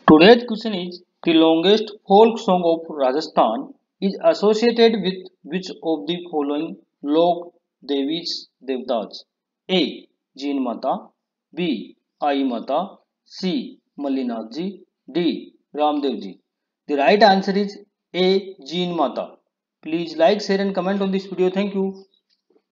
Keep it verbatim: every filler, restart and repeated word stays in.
Today's question is the longest folk song of Rajasthan is associated with which of the following Lok Devis Devdas? A. Jeen Mata, B. Ai Mata, C. Malinath Ji, D. Ramdev Ji. The right answer is A. Jeen Mata. Please like, share and comment on this video. Thank you.